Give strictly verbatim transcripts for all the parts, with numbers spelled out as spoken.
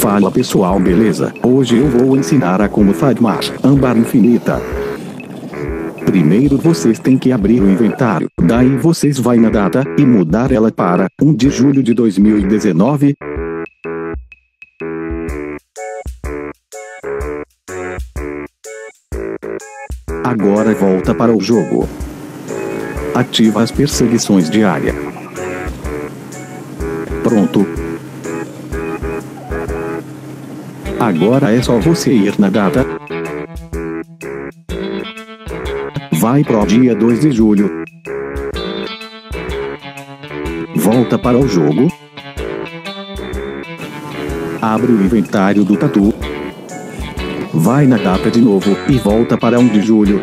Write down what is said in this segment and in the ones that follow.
Fala pessoal, beleza? Hoje eu vou ensinar a como farmar âmbar infinita. Primeiro vocês têm que abrir o inventário, daí vocês vai na data e mudar ela para um de julho de dois mil e dezenove. Agora volta para o jogo. Ativa as perseguições diárias. Pronto. Agora é só você ir na data. Vai pro dia dois de julho. Volta para o jogo. Abre o inventário do tatu. Vai na data de novo e volta para um de julho.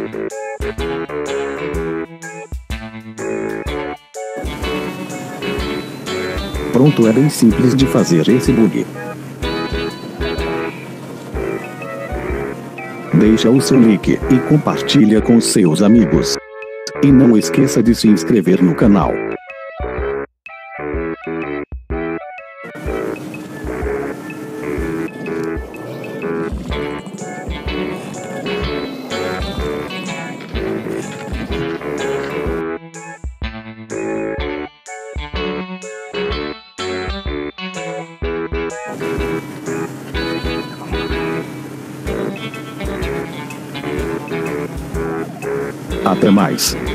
Pronto, é bem simples de fazer esse bug. Deixa o seu like e compartilha com seus amigos. E não esqueça de se inscrever no canal. Até mais.